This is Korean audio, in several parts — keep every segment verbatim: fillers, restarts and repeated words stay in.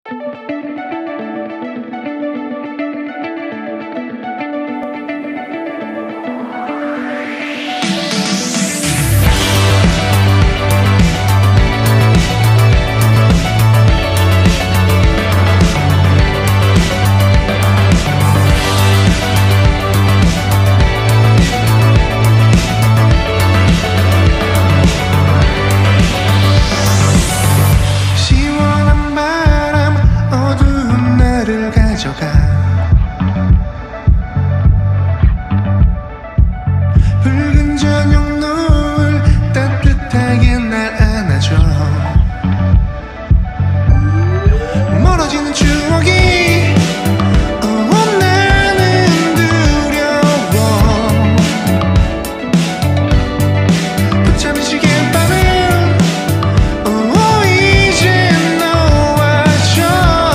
붉은 저녁 노을 따뜻하게 날 안아줘. 멀어지는 추억이 어, 나는 두려워. 붙잡은 시계밤은 어, 이제 너와 저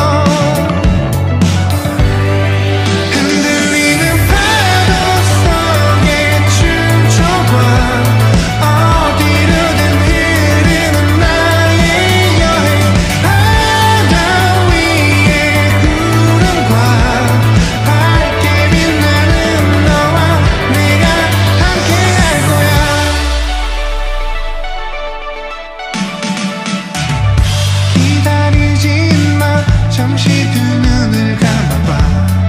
흔들리는 파도 속에 춤춰봐. 어디로든 흐르는 나의 여행. 바다 위의 구름과 밝게 빛나는 너와 내가 함께 할 거야. 기다리지 마. 잠시 두 눈을 감아봐.